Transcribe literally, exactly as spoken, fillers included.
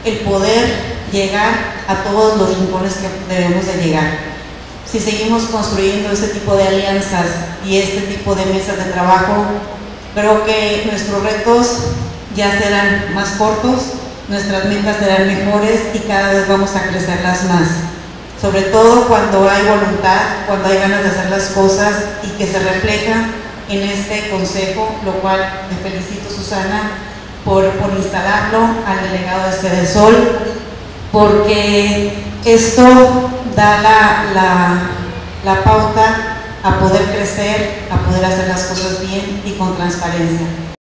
el poder llegar a todos los rincones que debemos de llegar. Si seguimos construyendo este tipo de alianzas y este tipo de mesas de trabajo, creo que nuestros retos ya serán más cortos, nuestras metas serán mejores y cada vez vamos a crecerlas más. Sobre todo cuando hay voluntad, cuando hay ganas de hacer las cosas y que se refleja en este consejo, lo cual te felicito, Susana, por, por instalarlo al delegado de Sedesol, porque esto da la, la, la pauta a poder crecer, a poder hacer las cosas bien y con transparencia.